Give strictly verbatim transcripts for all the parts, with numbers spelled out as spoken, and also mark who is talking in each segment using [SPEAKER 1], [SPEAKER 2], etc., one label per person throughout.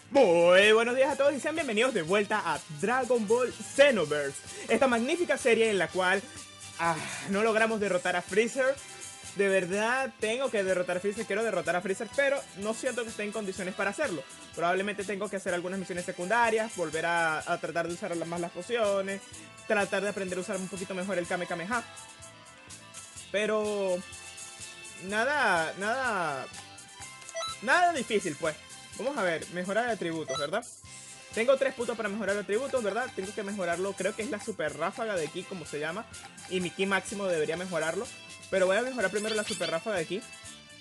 [SPEAKER 1] Muy buenos días a todos y sean bienvenidos de vuelta a Dragon Ball Xenoverse, esta magnífica serie en la cual ah, no logramos derrotar a Freezer. De verdad tengo que derrotar a Freezer, quiero derrotar a Freezer, pero no siento que esté en condiciones para hacerlo. Probablemente tengo que hacer algunas misiones secundarias, volver a, a tratar de usar más las pociones, tratar de aprender a usar un poquito mejor el Kame Kameha. Pero nada, nada, nada difícil pues. Vamos a ver, mejorar atributos, ¿verdad? Tengo tres puntos para mejorar atributos, ¿verdad? Tengo que mejorarlo, creo que es la super ráfaga de ki, como se llama. Y mi ki máximo debería mejorarlo. Pero voy a mejorar primero la super ráfaga de ki.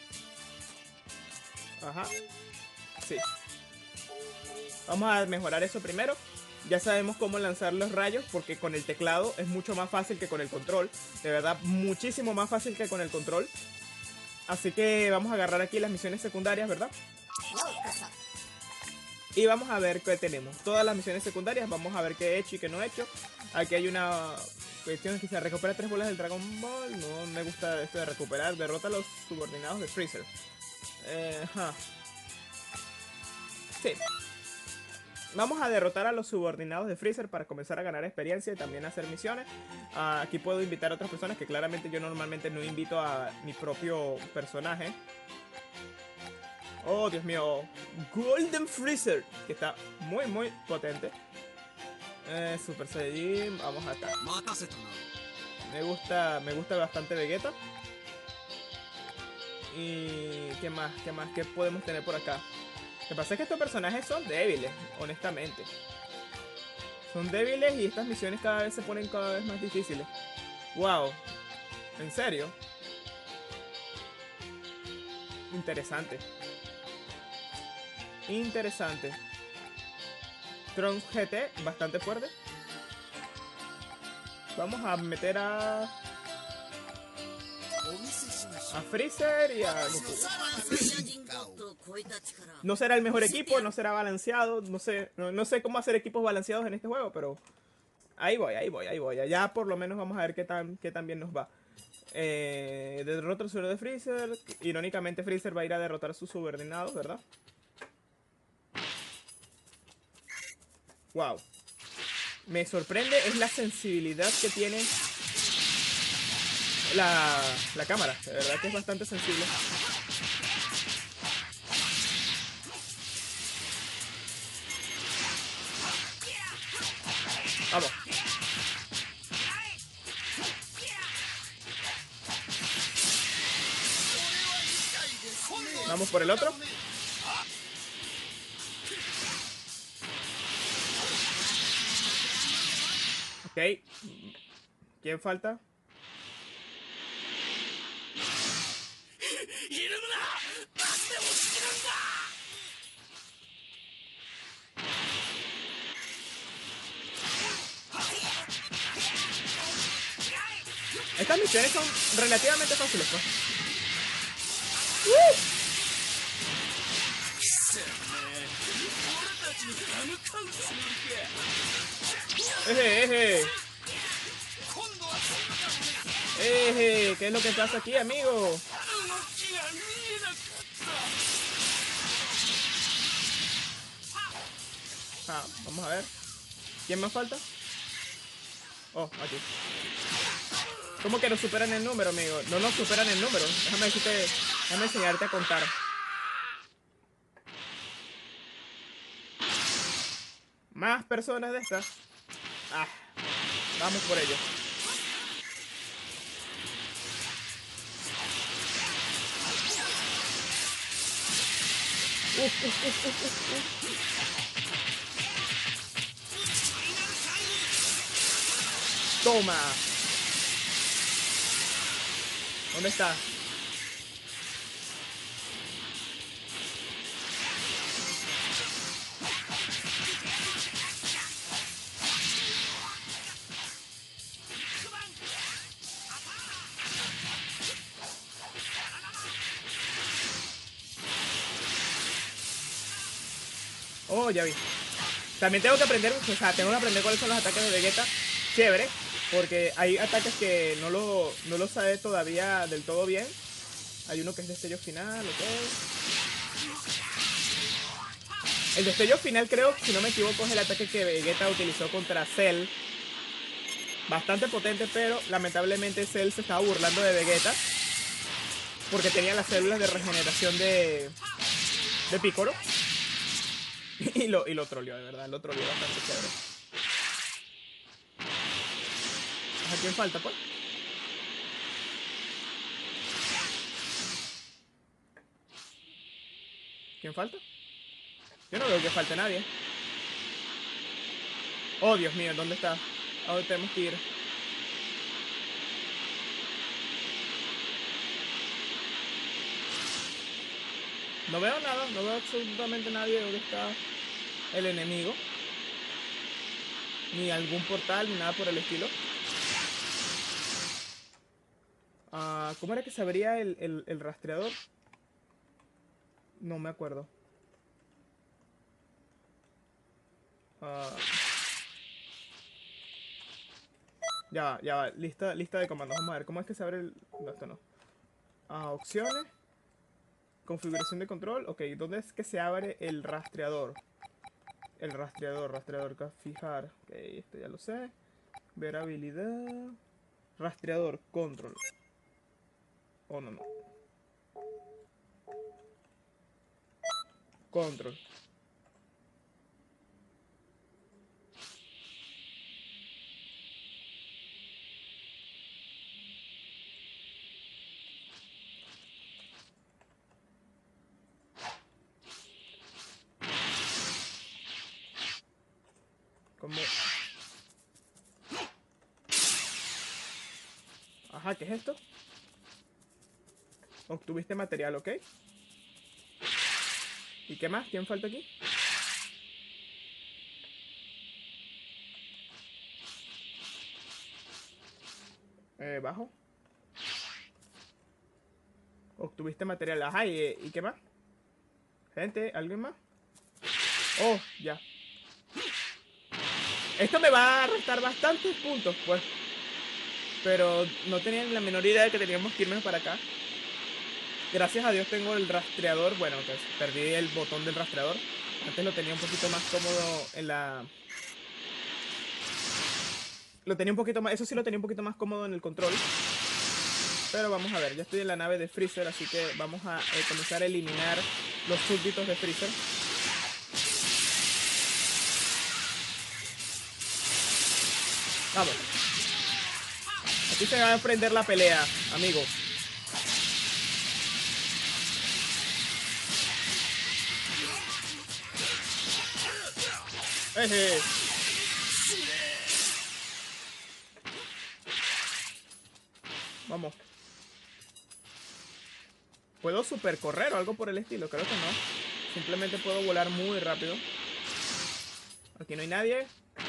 [SPEAKER 1] Ajá. Sí. Vamos a mejorar eso primero. Ya sabemos cómo lanzar los rayos, porque con el teclado es mucho más fácil que con el control. De verdad, muchísimo más fácil que con el control. Así que vamos a agarrar aquí las misiones secundarias, ¿verdad? Y vamos a ver qué tenemos. Todas las misiones secundarias, vamos a ver qué he hecho y qué no he hecho. Aquí hay una cuestión que se recupera tres bolas del Dragon Ball. No me gusta esto de recuperar. Derrota a los subordinados de Freezer. Eh, huh. Sí. Vamos a derrotar a los subordinados de Freezer para comenzar a ganar experiencia y también hacer misiones. Uh, aquí puedo invitar a otras personas que claramente yo normalmente no invito a mi propio personaje. Oh, Dios mío. Golden Freezer, que está muy, muy potente. Eh, Super Saiyajin, vamos acá. Me gusta, me gusta bastante Vegeta. Y ¿qué más? ¿Qué más? ¿Qué podemos tener por acá? Lo que pasa es que estos personajes son débiles, honestamente. Son débiles y estas misiones cada vez se ponen cada vez más difíciles. Wow. ¿En serio? Interesante. Interesante. Trunks G T, bastante fuerte. Vamos a meter a... a Freezer y a Goku. No será el mejor equipo, no será balanceado. No sé, no, no sé cómo hacer equipos balanceados en este juego, pero... ahí voy, ahí voy, ahí voy. Allá por lo menos vamos a ver qué tan, qué tan bien nos va. Eh, derrota al suelo de Freezer. Irónicamente Freezer va a ir a derrotar a sus subordinados, ¿verdad? Wow. Me sorprende es la sensibilidad que tiene la, la cámara. De verdad que es bastante sensible. Vamos. Vamos por el otro. Ok. ¿Quién falta? Estas misiones son relativamente fáciles, ¿no? ¡Uh! Eje, eje. Eje, ¿qué es lo que pasa aquí, amigo? Ah, vamos a ver. ¿Quién más falta? Oh, aquí. ¿Cómo que nos superan el número, amigo? No nos superan el número. Déjame decirte, déjame enseñarte a contar. Más personas de estas. Ah, vamos por ello. Uf, uf, uf, uf, uf, uf. Toma. ¿Dónde está? Oh, ya vi. También tengo que aprender, o sea, tengo que aprender cuáles son los ataques de Vegeta. Chévere, porque hay ataques que no lo, no lo sabe todavía del todo bien. Hay uno que es destello final, ok. El destello final, creo, si no me equivoco, es el ataque que Vegeta utilizó contra Cell. Bastante potente, pero lamentablemente Cell se estaba burlando de Vegeta porque tenía las células de regeneración de, de Piccolo. Y lo, y lo troleó, de verdad, lo troleó bastante chévere. ¿A quién falta, pues? ¿Quién falta? Yo no veo que falte nadie. Oh, Dios mío, ¿dónde está? ¿A dónde tenemos que ir? No veo nada, no veo absolutamente nadie. ¿Dónde está el enemigo? Ni algún portal, ni nada por el estilo. Uh, ¿Cómo era que se abría el, el, el rastreador? No me acuerdo. Uh, ya va, ya va. Lista, lista de comandos. Vamos a ver, ¿cómo es que se abre el...? No, esto no. Uh, opciones. Configuración de control. Ok, ¿dónde es que se abre el rastreador? El rastreador, rastreador. Fijar. Ok, esto ya lo sé. Ver habilidad. Rastreador, control. Oh, no, no. Control. Como... Ajá, ¿qué es esto? Obtuviste material, ¿ok? ¿Y qué más? ¿Quién falta aquí? Eh, bajo. Obtuviste material. Ajá, ¿y, ¿y qué más? Gente, ¿alguien más? Oh, ya. Esto me va a restar bastantes puntos, pues. Pero no tenía la menor idea de que teníamos que irnos para acá. Gracias a Dios tengo el rastreador. Bueno, pues perdí el botón del rastreador. Antes lo tenía un poquito más cómodo en la... Lo tenía un poquito más... Eso sí lo tenía un poquito más cómodo en el control. Pero vamos a ver, ya estoy en la nave de Freezer, así que vamos a eh, comenzar a eliminar los súbditos de Freezer. Vamos. Aquí se va a emprender la pelea, amigos. Eje. Vamos. ¿Puedo supercorrer o algo por el estilo? Creo que no. Simplemente puedo volar muy rápido. Aquí no hay nadie.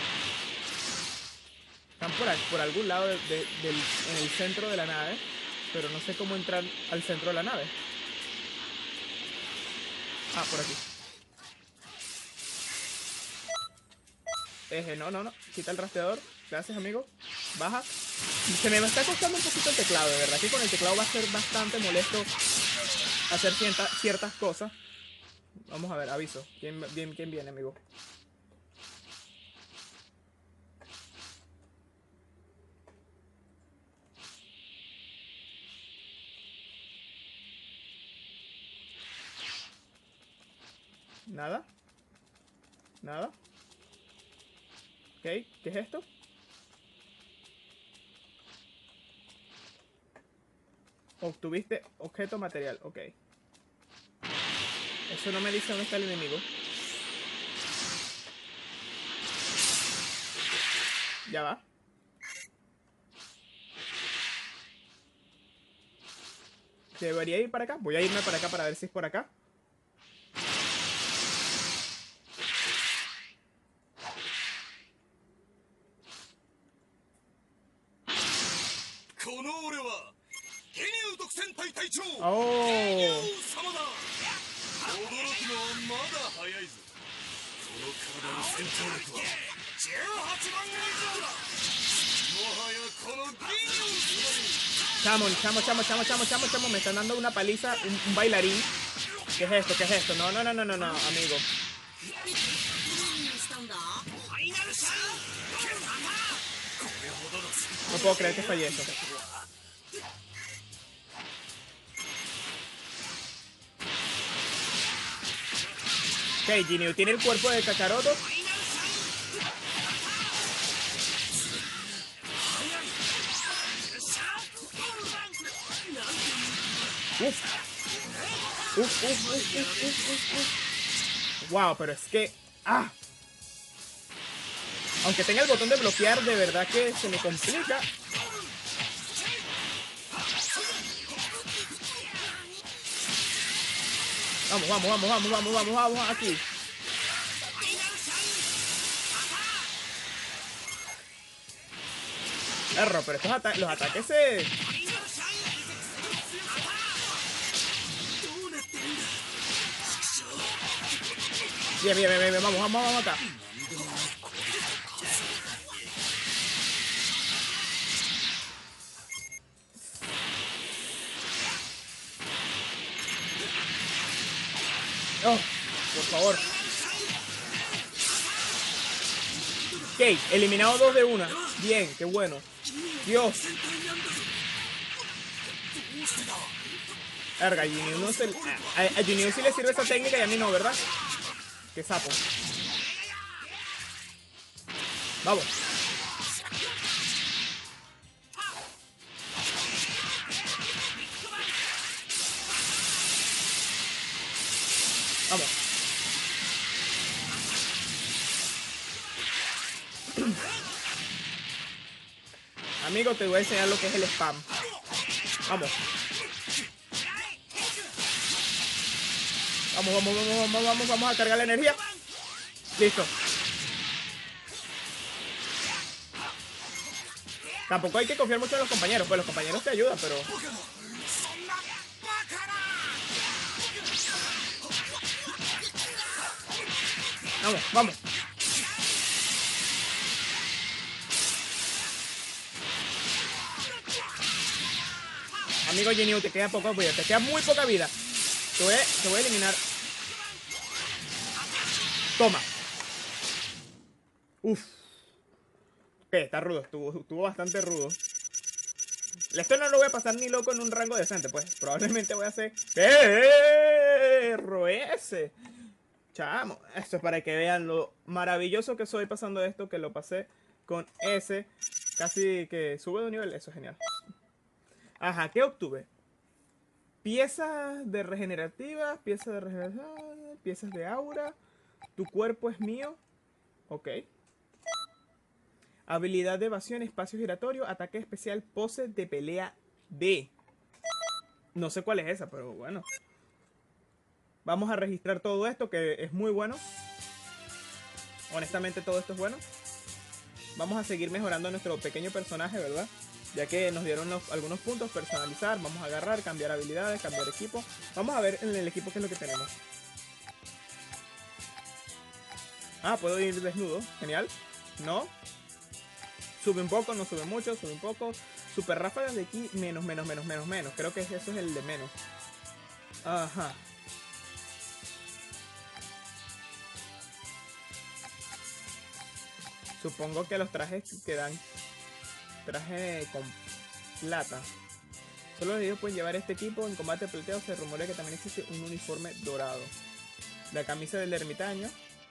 [SPEAKER 1] Están por, por algún lado de, de, del, en el centro de la nave. Pero no sé cómo entrar al centro de la nave. Ah, por aquí. Eje, no, no, no. Quita el rastreador. Gracias, amigo. Baja. Se me está costando un poquito el teclado, de verdad. Que con el teclado va a ser bastante molesto hacer cierta, ciertas cosas. Vamos a ver, aviso. ¿Quién, quién, quién viene, amigo? Nada. Nada. Ok, ¿qué es esto? Obtuviste objeto material, ok. Eso no me dice dónde está el enemigo. Ya va. Debería ir para acá. Voy a irme para acá para ver si es por acá. Oh. Chamo, chamo, chamo, chamo, chamo, chamo, chamo, me están dando una paliza, un, un bailarín. ¿Qué es esto? ¿Qué es esto? No, no, no, no, no, no, amigo. No puedo creer que fallé eso. Ok, Ginyu tiene el cuerpo de Kakaroto. Uf. Uf, uf, uf, uf, uf, uf, uf. Wow, pero es que... ¡Ah! Aunque tenga el botón de bloquear, de verdad que se me complica. Vamos, vamos, vamos, vamos, vamos, vamos, vamos, aquí. Erro, pero estos ata los ataques se... Bien, bien, bien, bien, vamos, vamos, vamos acá. Oh, por favor. Ok, eliminado dos de una. Bien, qué bueno. Dios. Verga, a Ginyu no se... A, a Ginyu sí le sirve esa técnica y a mí no, ¿verdad? Qué sapo. Vamos. Vamos. Amigo, te voy a enseñar lo que es el spam. Vamos. Vamos, vamos, vamos, vamos, vamos, vamos a cargar la energía. Listo. Tampoco hay que confiar mucho en los compañeros, pues los compañeros te ayudan, pero... Vamos, vamos. Amigo Ginyu, te queda poca vida, te queda muy poca vida. Te voy a, te voy a eliminar. Toma. Uf. Ok, está rudo, estuvo, estuvo bastante rudo. Esto no lo voy a pasar ni loco en un rango decente, pues. Probablemente voy a hacer... ¡Perro ese! Chamo, esto es para que vean lo maravilloso que soy pasando esto, que lo pasé con ese. Casi que sube de nivel, eso es genial. Ajá, ¿qué obtuve? Piezas de regenerativas, piezas de regeneración, piezas de aura. Tu cuerpo es mío. Ok. Habilidad de evasión, espacio giratorio, ataque especial, pose de pelea D. No sé cuál es esa, pero bueno. Vamos a registrar todo esto, que es muy bueno. Honestamente todo esto es bueno. Vamos a seguir mejorando nuestro pequeño personaje, ¿verdad? Ya que nos dieron los, algunos puntos, personalizar, vamos a agarrar, cambiar habilidades, cambiar equipo. Vamos a ver en el equipo qué es lo que tenemos. Ah, puedo ir desnudo, genial. No. Sube un poco, no sube mucho, sube un poco. Super ráfagas de aquí, menos, menos, menos, menos, menos. Creo que eso es el de menos. Ajá. Supongo que los trajes que dan traje con plata. Solo ellos pueden llevar este equipo. En combate plateado se rumorea que también existe un uniforme dorado. La camisa del ermitaño.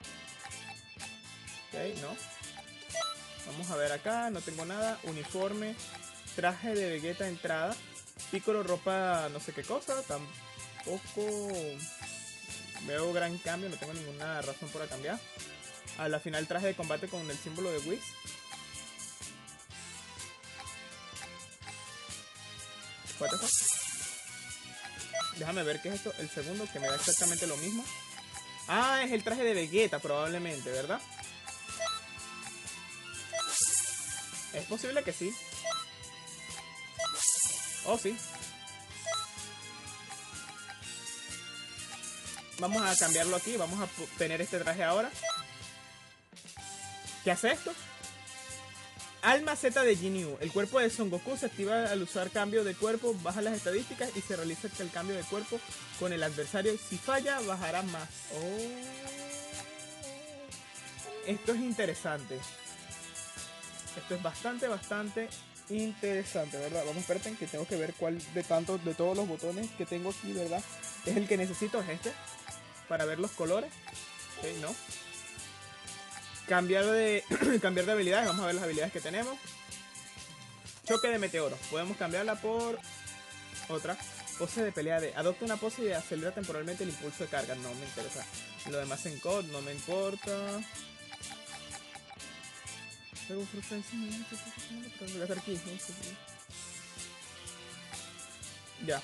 [SPEAKER 1] Ok, no. Vamos a ver acá, no tengo nada. Uniforme, traje de Vegeta entrada. Piccolo ropa no sé qué cosa. Tampoco veo gran cambio, no tengo ninguna razón para cambiar. A la final traje de combate con el símbolo de Whis. Déjame ver qué es esto. El segundo que me da exactamente lo mismo. Ah, es el traje de Vegeta probablemente, ¿verdad? Es posible que sí. Oh, sí. Vamos a cambiarlo aquí. Vamos a tener este traje ahora. ¿Qué hace esto? Alma Z de Ginyu. El cuerpo de Son Goku se activa al usar cambio de cuerpo, baja las estadísticas y se realiza el cambio de cuerpo con el adversario. Si falla, bajará más. Oh. esto es interesante. Esto es bastante, bastante interesante, ¿verdad? Vamos, espérate, que tengo que ver cuál de tantos, de todos los botones que tengo aquí, ¿verdad? Es el que necesito, es este, para ver los colores. Ok, no. Cambiar de, cambiar de habilidades, vamos a ver las habilidades que tenemos. Choque de meteoro, podemos cambiarla por otra. Pose de pelea de adopta una pose y acelera temporalmente el impulso de carga. No me interesa. Lo demás en C O D no me importa. Ya.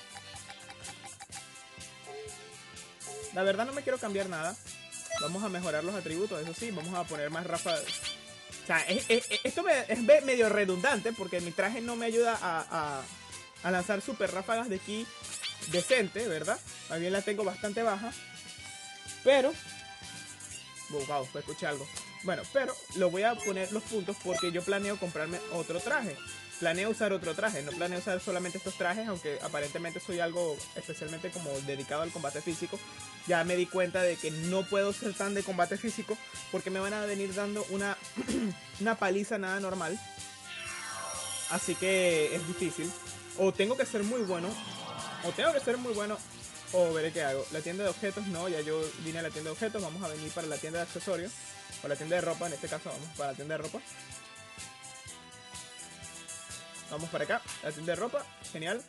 [SPEAKER 1] La verdad no me quiero cambiar nada. Vamos a mejorar los atributos, eso sí. Vamos a poner más ráfagas. O sea, es, es, esto me, es medio redundante porque mi traje no me ayuda a, a, a lanzar super ráfagas de ki decente, ¿verdad? Más bien la tengo bastante baja. Pero... Wow, wow, escuché algo. Bueno, pero lo voy a poner los puntos porque yo planeo comprarme otro traje. Planeo usar otro traje, no planeo usar solamente estos trajes, aunque aparentemente soy algo especialmente como dedicado al combate físico. Ya me di cuenta de que no puedo ser tan de combate físico porque me van a venir dando una, una paliza nada normal. Así que es difícil. O tengo que ser muy bueno, o tengo que ser muy bueno, o veré qué hago. La tienda de objetos, no, ya yo vine a la tienda de objetos. Vamos a venir para la tienda de accesorios, o la tienda de ropa, en este caso vamos para la tienda de ropa. Vamos para acá, la tienda de ropa, genial.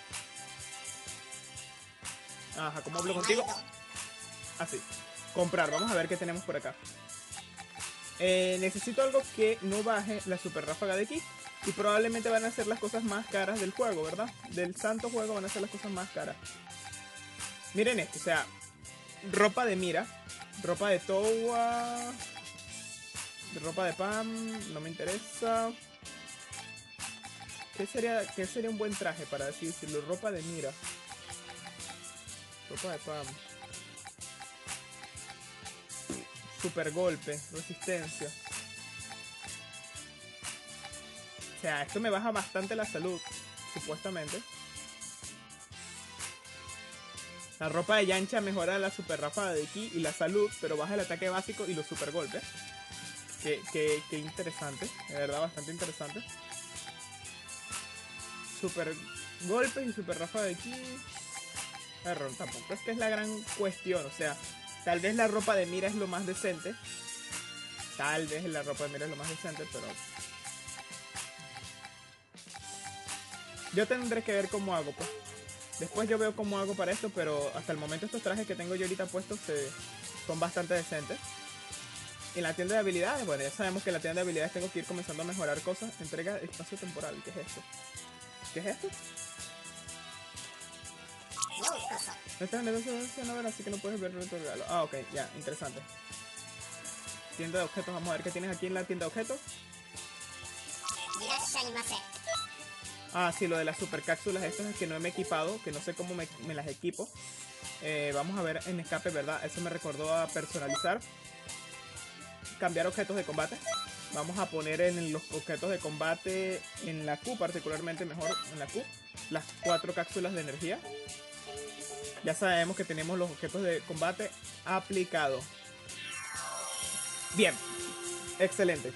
[SPEAKER 1] Ajá, ¿cómo hablo contigo? Así, comprar, vamos a ver qué tenemos por acá. eh, Necesito algo que no baje la super ráfaga de ki. Y probablemente van a ser las cosas más caras del juego, ¿verdad? Del santo juego van a ser las cosas más caras. Miren esto, o sea, ropa de mira, ropa de Towa, ropa de Pam, no me interesa. ¿Qué sería, qué sería un buen traje para decirlo? Ropa de mira, ropa de Pam, super golpe, resistencia. O sea, esto me baja bastante la salud, supuestamente. La ropa de Yancha mejora la super ráfaga de ki y la salud, pero baja el ataque básico y los super golpes. Qué, qué, qué interesante, de verdad, bastante interesante. Super golpes y super ráfaga de ki. Error, tampoco es que es la gran cuestión, o sea, tal vez la ropa de mira es lo más decente. Tal vez la ropa de mira es lo más decente, pero... yo tendré que ver cómo hago, pues. Después yo veo cómo hago para esto, pero hasta el momento estos trajes que tengo yo ahorita puestos se, son bastante decentes. En la tienda de habilidades, bueno, ya sabemos que en la tienda de habilidades tengo que ir comenzando a mejorar cosas. Entrega espacio temporal, ¿qué es esto? ¿Qué es esto? No estás en el negocio de no ver, así que no puedes ver tu regalo. Ah, ok, ya, interesante. Tienda de objetos, vamos a ver qué tienes aquí en la tienda de objetos. Ah, sí, lo de las super cápsulas, estas es que no me he equipado, que no sé cómo me, me las equipo. Eh, vamos a ver en escape, ¿verdad? Eso me recordó a personalizar. Cambiar objetos de combate. Vamos a poner en los objetos de combate, en la Q particularmente, mejor en la Q, las cuatro cápsulas de energía. Ya sabemos que tenemos los objetos de combate aplicados. Bien, excelente.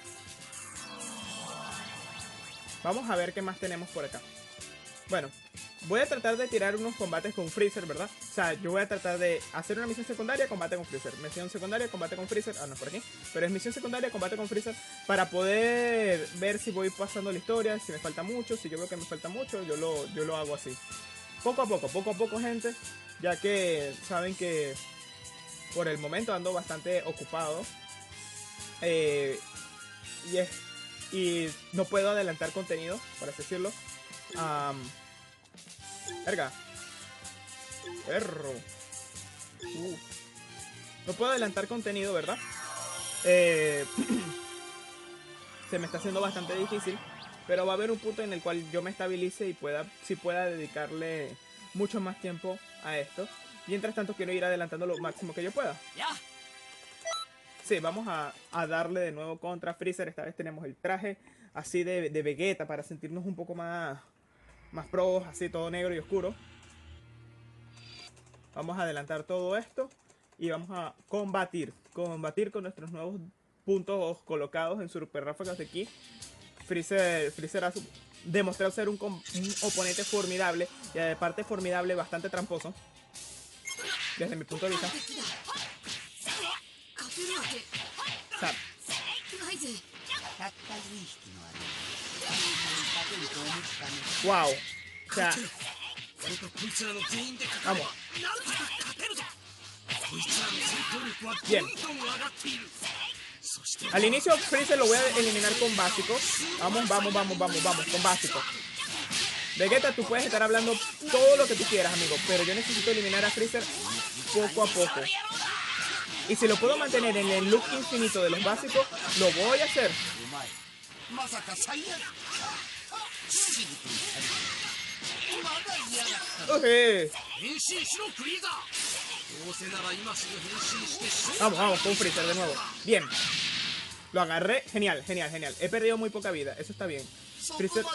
[SPEAKER 1] Vamos a ver qué más tenemos por acá. Bueno, voy a tratar de tirar unos combates con Freezer, ¿verdad? O sea, yo voy a tratar de hacer una misión secundaria, combate con Freezer. Misión secundaria, combate con Freezer. Ah, no, por aquí. Pero es misión secundaria, combate con Freezer. Para poder ver si voy pasando la historia, si me falta mucho. Si yo veo que me falta mucho, yo lo, yo lo hago así. Poco a poco, poco a poco, gente. Ya que saben que por el momento ando bastante ocupado. Eh, y es... y no puedo adelantar contenido, por así decirlo. Um, verga. Perro. Uh. No puedo adelantar contenido, ¿verdad? Eh, se me está haciendo bastante difícil. Pero va a haber un punto en el cual yo me estabilice y pueda, si pueda dedicarle mucho más tiempo a esto. Mientras tanto quiero ir adelantando lo máximo que yo pueda. Sí, vamos a, a darle de nuevo contra Freezer. Esta vez tenemos el traje así de, de Vegeta para sentirnos un poco más, más pros, así todo negro y oscuro. Vamos a adelantar todo esto y vamos a combatir, combatir con nuestros nuevos puntos colocados en super ráfagas de ki, Freezer, Freezer ha demostrado ser un, un oponente formidable y aparte formidable, bastante tramposo, desde mi punto de vista. O sea, wow. O sea, vamos. Bien. Al inicio Freezer lo voy a eliminar con básico. Vamos, vamos, vamos, vamos, vamos, con básico. Vegeta, tú puedes estar hablando todo lo que tú quieras, amigo, pero yo necesito eliminar a Freezer poco a poco. Y si lo puedo mantener en el loop infinito de los básicos, lo voy a hacer. Okay. Vamos, vamos, con Freezer de nuevo. Bien. Lo agarré. Genial, genial, genial. He perdido muy poca vida. Eso está bien. Freezer...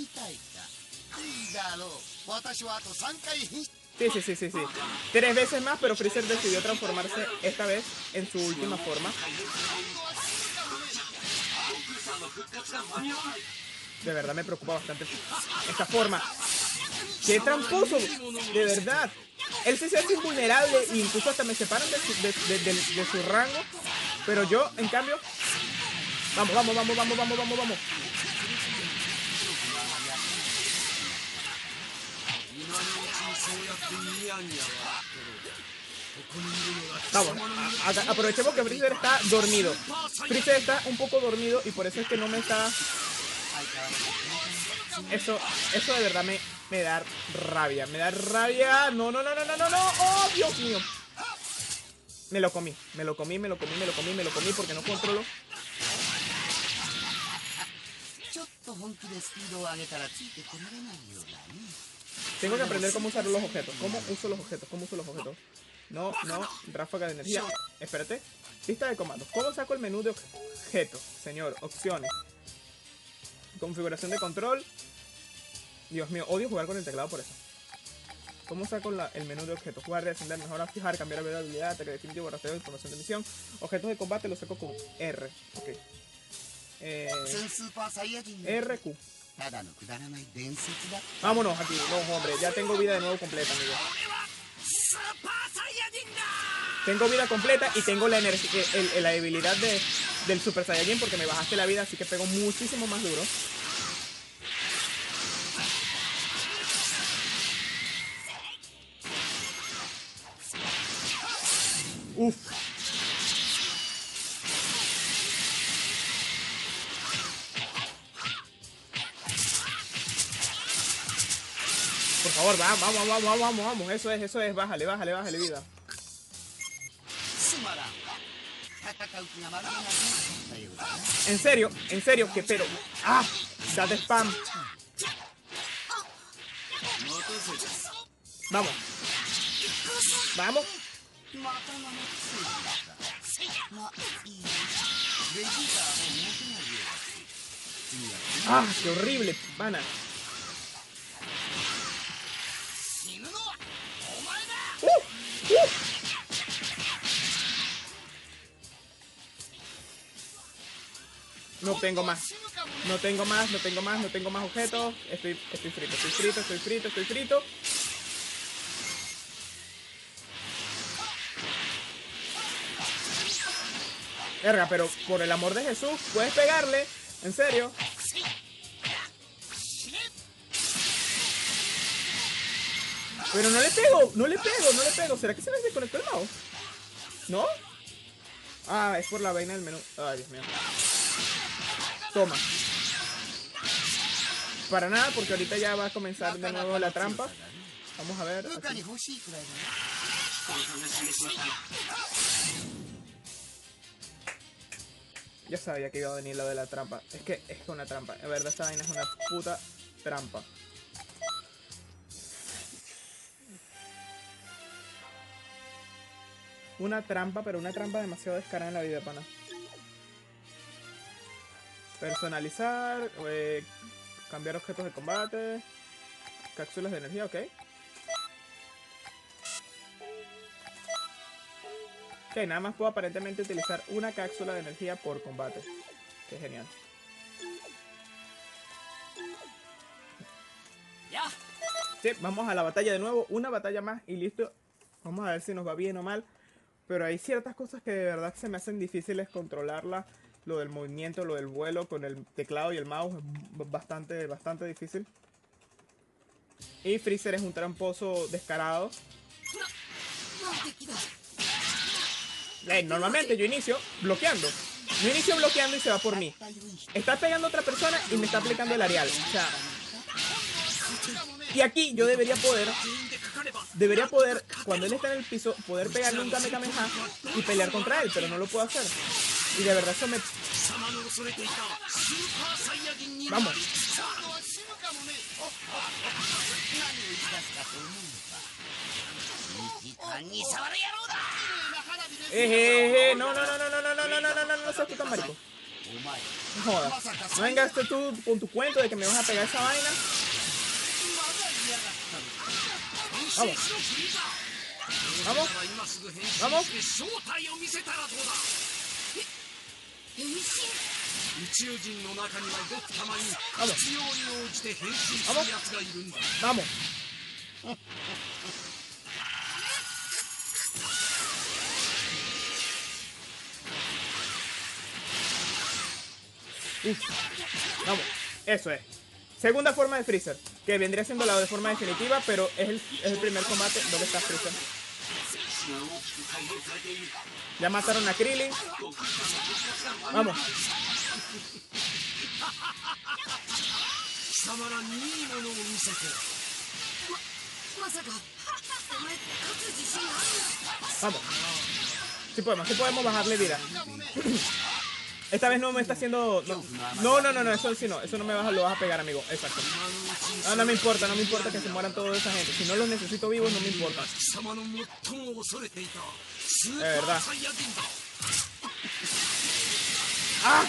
[SPEAKER 1] Sí, sí, sí, sí, sí. Tres veces más, pero Freezer decidió transformarse esta vez en su última forma. De verdad me preocupa bastante esta forma. ¡Qué tramposo! De verdad. Él sí se hace invulnerable e incluso hasta me separan de su, de, de, de, de su rango. Pero yo, en cambio... Vamos, vamos, vamos, vamos, vamos, vamos, vamos. Vamos, a, a, aprovechemos que Freezer está dormido. Freezer está un poco dormido y por eso es que no me está... Eso, eso de verdad me, me da rabia. Me da rabia. No, no, no, no, no, no, no. Oh, Dios mío. Me lo comí, me lo comí, me lo comí, me lo comí, me lo comí porque no controlo. Tengo que aprender cómo usar los objetos. ¿Cómo uso los objetos? ¿Cómo uso los objetos? No, no, ráfaga de energía. Espérate. Lista de comandos. ¿Cómo saco el menú de objetos? Señor, opciones. Configuración de control. Dios mío, odio jugar con el teclado por eso. ¿Cómo saco la, el menú de objetos? Jugar, descender, mejorar, fijar, cambiar de habilidad, ataque definitivo, rastreo, información de misión. Objetos de combate los saco con R. Ok. Eh, R Q. Vámonos aquí. No, hombre, ya tengo vida de nuevo completa, amigo. Tengo vida completa y tengo la energía, el, el, la habilidad de, del Super Saiyajin porque me bajaste la vida, así que pego muchísimo más duro. Uf. Por favor, vamos, vamos, vamos, vamos, vamos, vamos. Eso es, eso es. Bájale, bájale, bájale vida. En serio, en serio, que pero. ¡Ah! Date spam. Vamos. Vamos. ¡Ah! ¡Qué horrible, pana! ¡Uh! ¡Uh! No tengo más. No tengo más, no tengo más, no tengo más objetos. Estoy, estoy frito, estoy frito, estoy frito, estoy frito. Verga, pero por el amor de Jesús, puedes pegarle. En serio. Pero no le pego, no le pego, no le pego. ¿Será que se me desconectó el mouse? ¿No? Ah, es por la vaina del menú. Ay, Dios mío. Toma. Para nada, porque ahorita ya va a comenzar de nuevo la trampa. Vamos a ver. Aquí. Ya sabía que iba a venir lo de la trampa. Es que es que una trampa. En verdad, esta vaina es una puta trampa. Una trampa, pero una trampa demasiado descarada en la vida, pana. Personalizar, eh, cambiar objetos de combate, cápsulas de energía, ok. Ok, nada más puedo aparentemente utilizar una cápsula de energía por combate. Qué genial. Sí, vamos a la batalla de nuevo. Una batalla más y listo. Vamos a ver si nos va bien o mal. Pero hay ciertas cosas que de verdad se me hacen difíciles controlarlas. Lo del movimiento, lo del vuelo con el teclado y el mouse es bastante, bastante difícil. Y Freezer es un tramposo descarado. Eh, normalmente yo inicio bloqueando. Yo inicio bloqueando y se va por mí. Está pegando a otra persona y me está aplicando el Arial. O sea... Y aquí yo debería poder... Debería poder, cuando él está en el piso, poder pegarle un Kamehameha y pelear contra él, pero no lo puedo hacer. Y de verdad eso me... Vamos. Eh, eh, eh, no, no, no, no, no, no, no, no, no, no, no, no seas tú tan marico. No jodas. No vengas tú con tu cuento de que me vas a pegar esa vaina. Vamos. Vamos. Vamos. Vamos. Vamos. Vamos. Uf. Vamos. Eso es. Segunda forma de Freezer, que vendría siendo la de forma definitiva, pero es el, es el primer combate. ¿Dónde está Freezer? Ya mataron a Krillin. Vamos. Vamos. Sí podemos, sí podemos bajarle vida. Esta vez no me está haciendo... No, no, no, no, eso sí no. Eso no me vas, lo vas a pegar, amigo. Exacto. No, no me importa, no me importa que se mueran toda esa gente. Si no los necesito vivos, no me importa. De verdad. ¡Ah!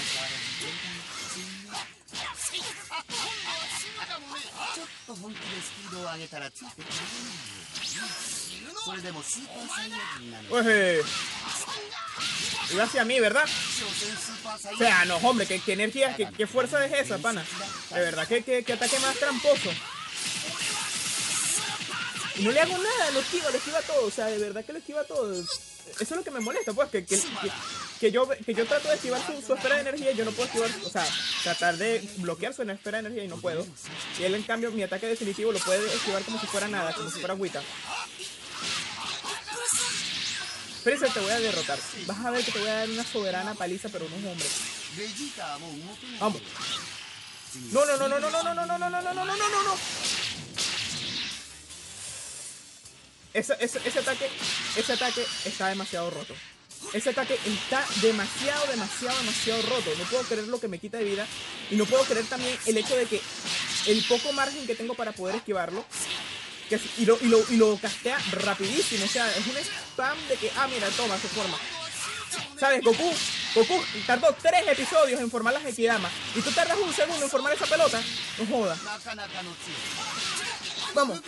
[SPEAKER 1] Oye. Iba hacia mí, ¿verdad? O sea, no, hombre, ¿qué, qué energía, qué, qué fuerza es esa, pana? De verdad, ¿qué, qué, qué ataque más tramposo? Y no le hago nada, lo esquiva, lo esquiva todo. O sea, de verdad que lo esquiva todo. Eso es lo que me molesta, pues, que, que, que, que, yo, que yo trato de esquivar su, su esfera de energía y yo no puedo esquivar, o sea, tratar de bloquear su esfera de energía y no puedo. Y él, en cambio, mi ataque definitivo lo puede esquivar como si fuera nada, como si fuera agüita. Freezer, te voy a derrotar. Vas a ver que te voy a dar una soberana paliza, pero no es hombre. Vamos. No, no, no, no, no, no, no, no, no, no, no, no, no, no, no, no. Ese, ese, ese ataque, ese ataque está demasiado roto. Ese ataque está demasiado, demasiado, demasiado roto. No puedo creer lo que me quita de vida. Y no puedo creer también el hecho de que el poco margen que tengo para poder esquivarlo. Que, y, lo, y, lo, y lo castea rapidísimo. O sea, es un spam de que, ah, mira, toma, se forma. ¿Sabes? Goku, Goku tardó tres episodios en formar las Gekidamas. Y tú tardas un segundo en formar esa pelota. No jodas. Vamos.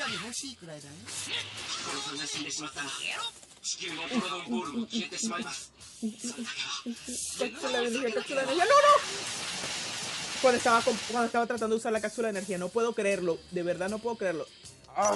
[SPEAKER 1] Cápsula de energía, cápsula de energía. ¡No, no! Cuando estaba, cuando estaba tratando de usar la cápsula de energía. No puedo creerlo. De verdad no puedo creerlo. Ah.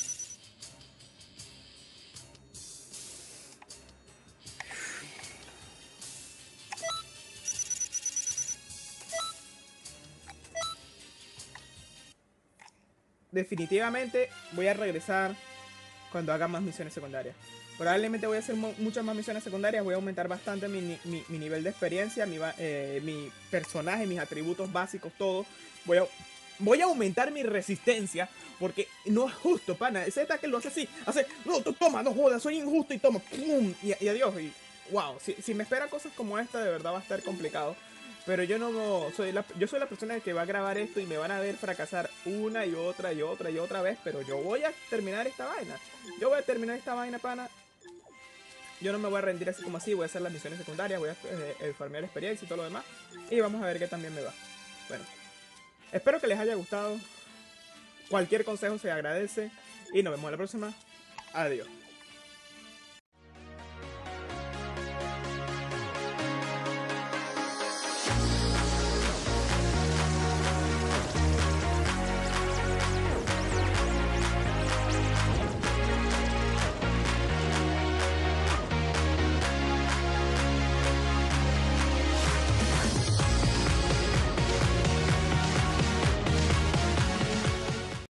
[SPEAKER 1] Definitivamente voy a regresar cuando haga más misiones secundarias. Probablemente voy a hacer muchas más misiones secundarias. Voy a aumentar bastante mi, mi, mi nivel de experiencia, mi, eh, mi personaje, mis atributos básicos, todo. Voy a, voy a aumentar mi resistencia. Porque no es justo, pana. Ese ataque lo hace así. Hace, no, tú toma, no jodas, soy injusto y toma. ¡Pum! Y, y adiós. Y wow, si, si me esperan cosas como esta, de verdad va a estar complicado. Pero yo no soy la, yo soy la persona que va a grabar esto y me van a ver fracasar una y otra y otra y otra vez. Pero yo voy a terminar esta vaina. Yo voy a terminar esta vaina, pana. Yo no me voy a rendir así como así. Voy a hacer las misiones secundarias. Voy a eh, eh, farmear experiencia y todo lo demás. Y vamos a ver qué también me va. Bueno, espero que les haya gustado. Cualquier consejo se agradece. Y nos vemos en la próxima. Adiós.